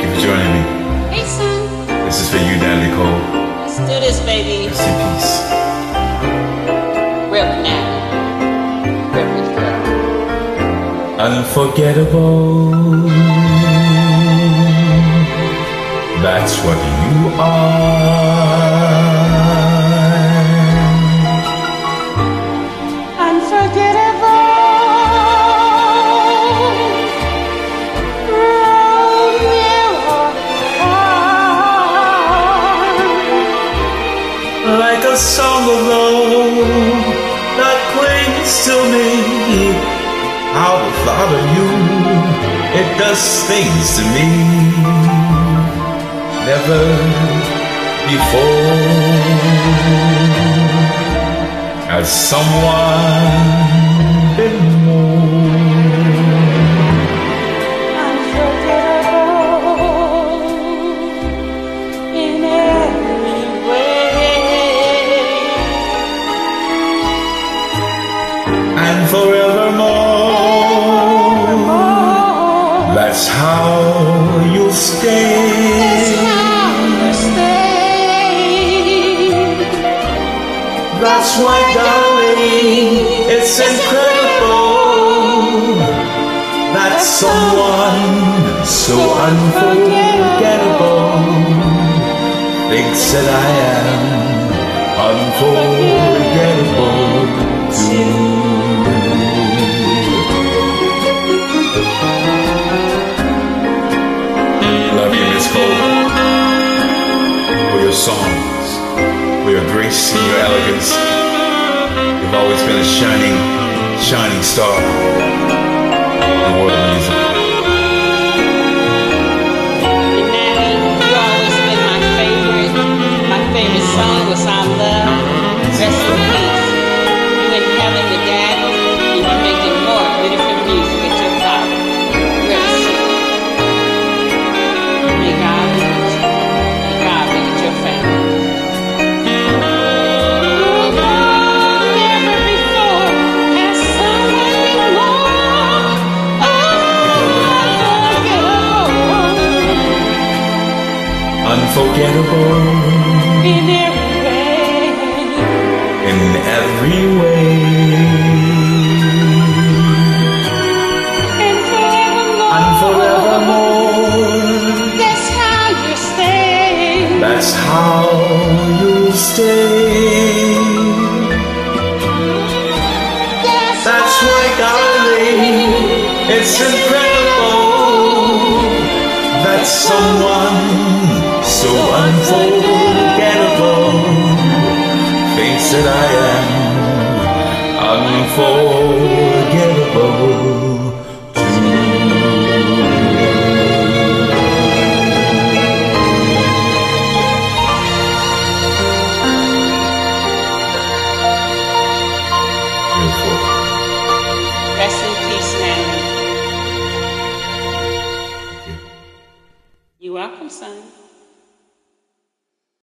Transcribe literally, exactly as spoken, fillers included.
for joining me. Hey, son. This is for you, Natalie Cole. Let's do this, baby. Rest in peace. Rip Natalie. Rip it, girl. Unforgettable. That's what you are. Unforgettable. Like a song of love that clings to me. How the thought of you, it does things to me never before has someone been more Unforgettable in every way. and forevermore. That's how you'll stay. That's how you stay. That's why, darling, it's incredible that someone so unforgettable thinks that I am unforgettable too. Love you, Miss Cole, for your songs, for your grace and your elegance. You've always been a shining, shining star in the world of music. And Natalie, you always been my favorite. My favorite song was Our Love. Rest in peace. You in heaven with Daddy, and you're making more beautiful music with your father. Rest in peace. May God be with you. May God be with your family. Never before has someone been more Unforgettable in every way. in every way. And forevermore. And forevermore. That's how you stay. That's how you'll stay. That's, That's right, darling. It's incredible that someone so unforgettable thinks that I am unforgettable too. Beautiful. Rest in peace, Natalie. You're welcome, son.